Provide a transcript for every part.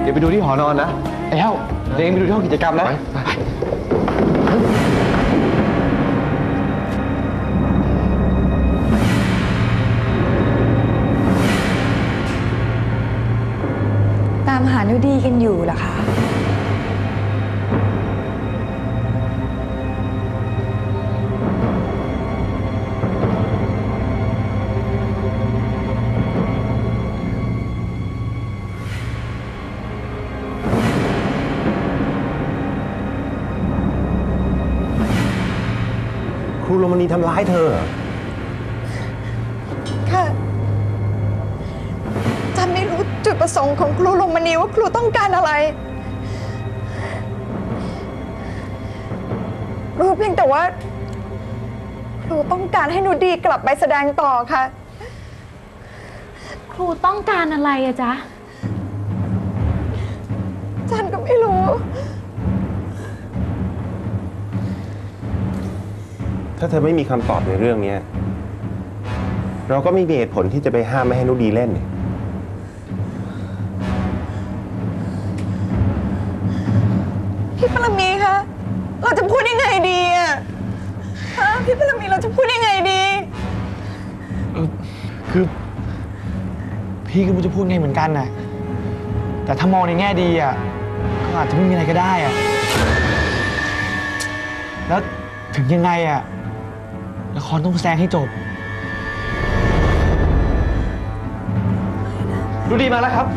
ดี๋ยวไปดูที่หอนอนนะไอ้เฮ้าเดี๋ยวเองไปดูที่ห้องกิจกรรมนะตามหานุดีกันอยู่เหรอคะครูโรมณีทำร้ายเธอค่ะจันไม่รู้จุดประสงค์ของครูโรมณีว่าครูต้องการอะไรรู้เพียงแต่ว่าครูต้องการให้หนูดีกลับไปแสดงต่อค่ะครูต้องการอะไรอะจ๊ะจันก็ไม่รู้ถ้าเธอไม่มีคำตอบในเรื่องนี้เราก็ไม่มีเหตุผลที่จะไปห้ามไม่ให้นุดีเล่นพี่ปรมีคะเราจะพูดยังไงดีอะพี่ปรมีเราจะพูดยังไงดีคือพี่ก็ไม่รู้จะพูดไงเหมือนกันน่ะแต่ถ้ามองในแง่ดีอ่ะก็อาจจะไม่มีอะไรก็ได้อ่ะแล้วถึงยังไงอ่ะละครต้องแสดงให้จบดูดีมาแล้วครับ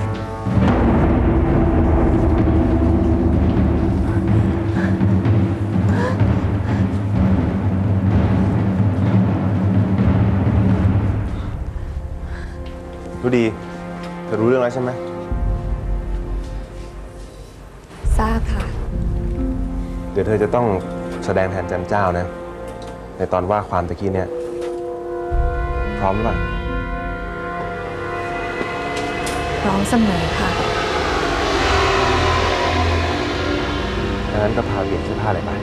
ดูดีเธอรู้เรื่องแล้วใช่ไหมทราบค่ะเดี๋ยวเธอจะต้องแสดงแทนจันเจ้านะในตอนว่าความตะกี้เนี่ยพร้อมหรือเปล่าพร้อมเสมอค่ะดังนั้นก็พาเปลี่ยนเสื้อผ้าเลยไป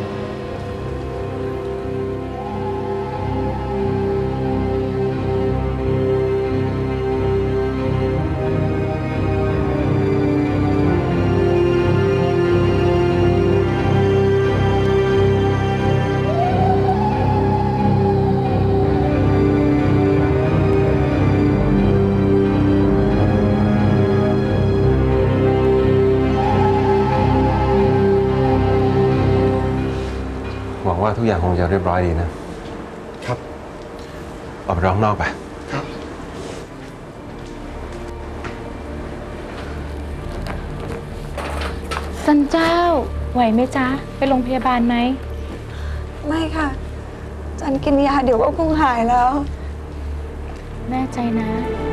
หวังว่าทุกอย่างคงจะเรียบร้อยดีนะครับออกไปร้องนอกไปครับสันเจ้าไหวไหมจ๊ะไปโรงพยาบาลไหมไม่ค่ะจันกินยาเดี๋ยวก็คงหายแล้วแน่ใจนะ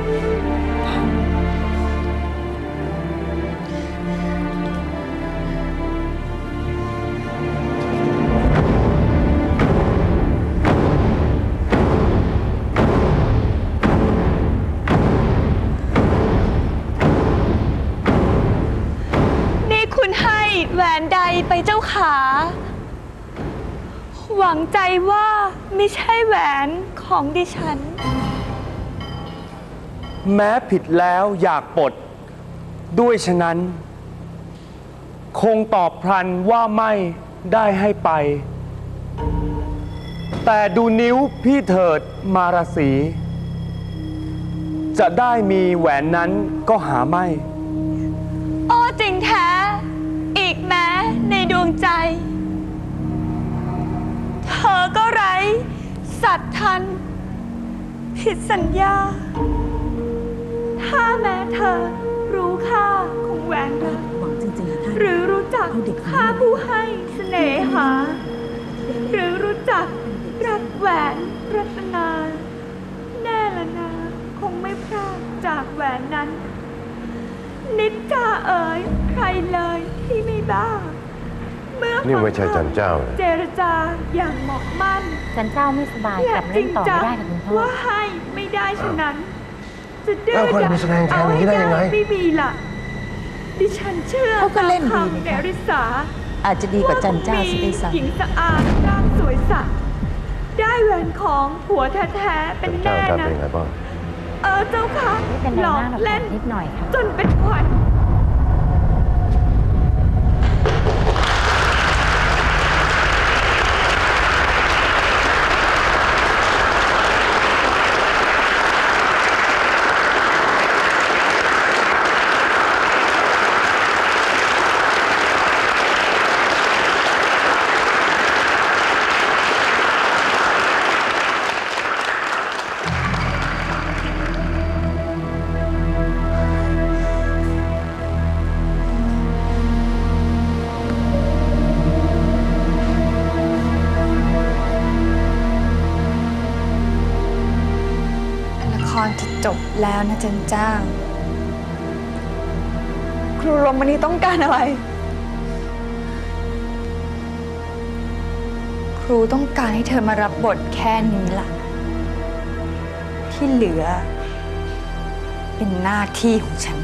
แหวนใดไปเจ้าขาหวังใจว่าไม่ใช่แหวนของดิฉันแม้ผิดแล้วอยากปลดด้วยฉะนั้นคงตอบพลันว่าไม่ได้ให้ไปแต่ดูนิ้วพี่เถิดมาราศีจะได้มีแหวนนั้นก็หาไม่โอ้จริงแท้อีกแม้ในดวงใจเธอก็ไร้สัตย์ทันผิดสัญญาถ้าแม้เธอรู้ค่าของแหวนรักหรือรู้จักค่าผู้ให้เสน่หาหรือรู้จักรักแหวนรัตนาแน่ละนาคงไม่พลาดจากแหวนนั้นนิจจาเอ๋ยใครเลยที่ไม่บ้าเมื่อนี่ไม่ใช่จันเจ้าเจรจาอย่างเหมาะมั่นจันเจ้าไม่สบายกลับเล่นต่อไม่ได้กับคุณพ่อว่าให้ไม่ได้ฉะนั้นจะดื้อดันเอาให้ได้ไม่มีล่ะดิฉันเชื่อเขาก็เล่นดีเนริสาอาจจะดีกว่าจันเจ้าสิได้สั่งหญิงสะอาดร่างสวยสัตย์ได้แหวนของผัวแท้ๆเป็นแน่นะเจ้าค่ะหลอกเล่นจนเป็นขวัญรจะจบแล้วนะจันเจ้า ครูลมณีต้องการอะไร ครูต้องการให้เธอมารับบทแค่นี้ล่ะ ที่เหลือ เป็นหน้าที่ของฉัน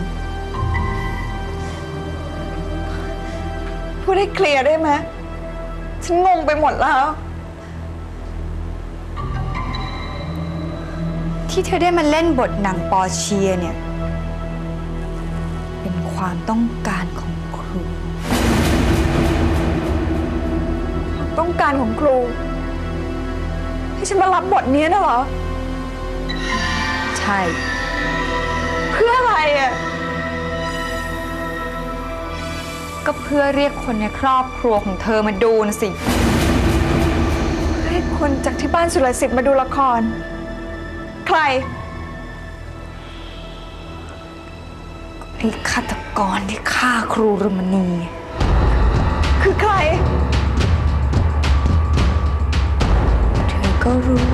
พูดให้เคลียร์ได้ไหม ฉันงงไปหมดแล้ว ที่เธอได้มาเล่นบทนางปอเชียเนี่ย เป็นความต้องการของครู ต้องการของครู ให้ฉันมารับบทนี้นะเหรอ ใช่ เพื่ออะไรอ่ะ ก็เพื่อเรียกคนในครอบครัวของเธอมาดูนะสิ เรียกคนจากที่บ้านสุรสิทธิ์มาดูละคร ใคร ไอ้ฆาตกรที่ฆ่าครูรมณี คือใคร เธอก็รู้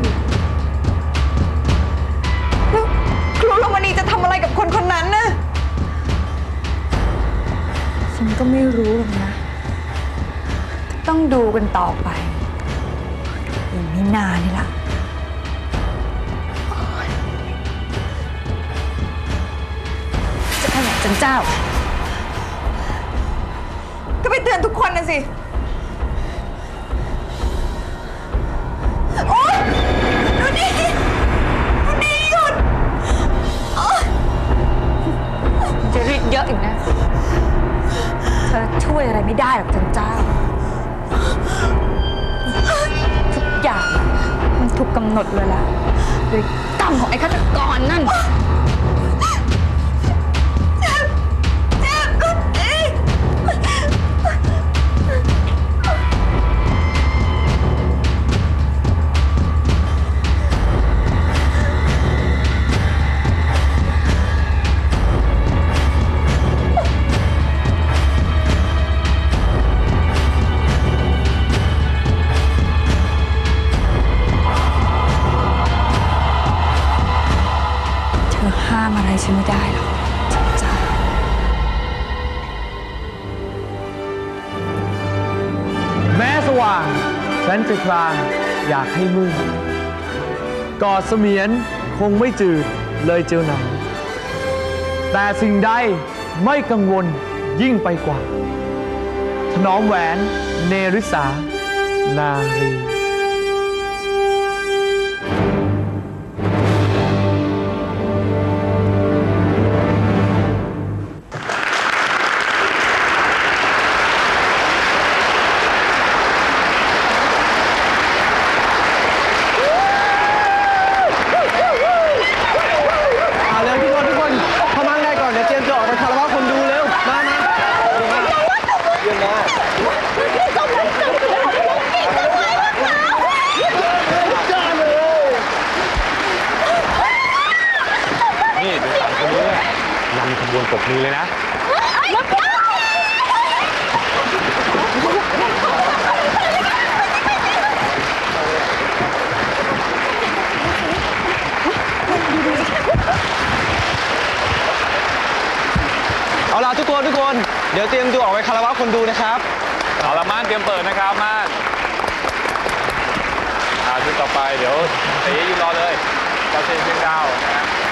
แล้วครูรมณีจะทำอะไรกับคนคนนั้นน่ะ ฉันก็ไม่รู้หรอกนะ ต้องดูกันต่อไปอีกไม่นานนี่ล่ะ จะทำอย่างจันเจ้า ก็ไปเตือนทุกคนนะสิ โอ๊ยดูนี่หยุดจะรีดเยอะอีกนะ เธอช่วยอะไรไม่ได้หรอกจันเจ้า ทุกอย่างมันถูกกำหนดเวลาโดยกรรมของไอ้ฆาตกรนั่น เธอห้ามอะไรฉันไม่ได้หรอกจันเจ้าแม้สว่างฉันจะพลางอยากให้มืดกอดเสมียนคงไม่จืดเลยเจียวหนาวแต่สิ่งใดไม่กังวลยิ่งไปกว่า ถนอมแหวนเนริสานารีเอาเร็วทุกคนเข้ามาได้ก่อน เดี๋ยวเตรียมจะออกไปคารวะคนดูเร็ว มาเยี่ยมมากนี่ดูสามคนนี้นำขบวนปรบมือเลยนะ เอาล่ะทุกคน เดี๋ยวเตรียมตัวออกไปคารวะคนดูนะครับเอาละม่านเตรียมเปิดนะครับม่านชุดต่อไปเดี๋ยวเต๋ยืนรอเลยเราเชียงดาวนะ